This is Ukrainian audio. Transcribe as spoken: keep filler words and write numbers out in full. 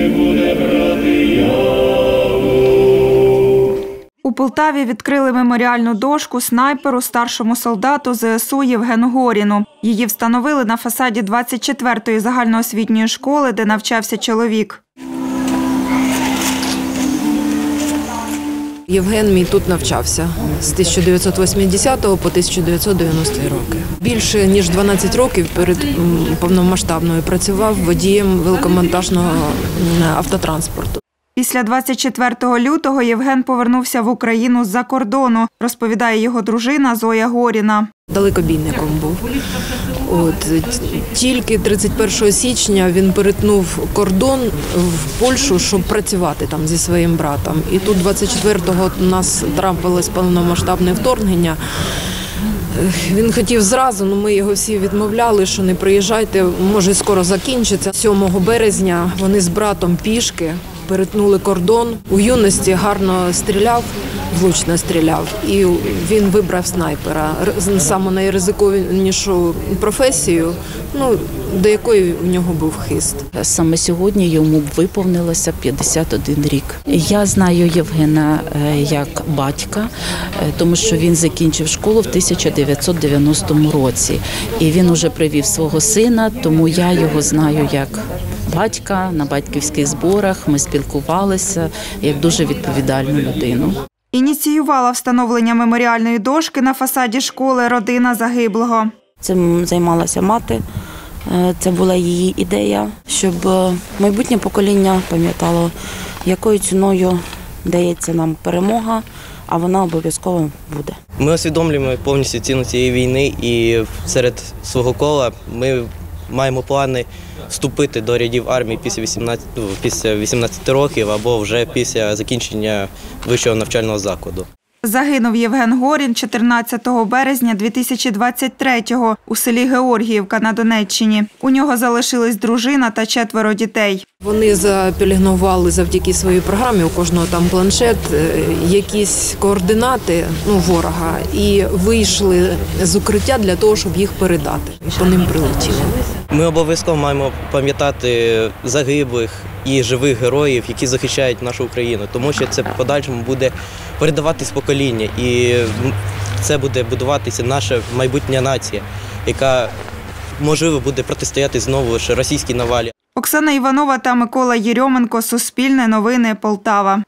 У Полтаві відкрили меморіальну дошку снайперу, старшому солдату зе ес у Євгену Горіну. Її встановили на фасаді двадцять четвертої загальноосвітньої школи, де навчався чоловік. Євген мій тут навчався з тисяча дев'ятсот вісімдесятого по тисяча дев'ятсот дев'яності роки. Більше ніж дванадцять років перед повномасштабною працював водієм великомонтажного автотранспорту. Після двадцять четвертого лютого Євген повернувся в Україну з-за кордону, розповідає його дружина Зоя Горіна. Далекобійником був. От, тільки тридцять першого січня він перетнув кордон в Польщу, щоб працювати там зі своїм братом. І тут двадцять четвертого у нас трапилось повномасштабне вторгнення. Він хотів зразу, але ми його всі відмовляли, що не приїжджайте, може скоро закінчиться. сьомого березня вони з братом пішки перетнули кордон. У юності гарно стріляв, влучно стріляв, і він вибрав снайпера. Саме найризикованішу професію, ну, до якої в нього був хист. Саме сьогодні йому виповнилося п'ятдесят один рік. Я знаю Євгена як батька, тому що він закінчив школу в тисяча дев'ятсот дев'яностому році. І він уже привів свого сина, тому я його знаю як батька, на батьківських зборах ми спілкувалися, як дуже відповідальну людину. Ініціювала встановлення меморіальної дошки на фасаді школи родина загиблого. Цим займалася мати, це була її ідея, щоб майбутнє покоління пам'ятало, якою ціною дається нам перемога, а вона обов'язково буде. Ми усвідомлюємо повністю ціну цієї війни і серед свого кола ми маємо плани вступити до рядів армії після вісімнадцяти, після вісімнадцяти років або вже після закінчення вищого навчального закладу. Загинув Євген Горін чотирнадцятого березня дві тисячі двадцять третього у селі Георгіївка на Донеччині. У нього залишились дружина та четверо дітей. Вони запілігнували завдяки своїй програмі, у кожного там планшет, якісь координати, ну, ворога, і вийшли з укриття для того, щоб їх передати. По ним прилетіли. Ми обов'язково маємо пам'ятати загиблих і живих героїв, які захищають нашу Україну, тому що це в подальшому буде передаватись покоління, і це буде будуватися наша майбутня нація, яка, можливо, буде протистояти знову лише російській навалі. Оксана Іванова та Микола Єрьоменко. Суспільне новини. Полтава.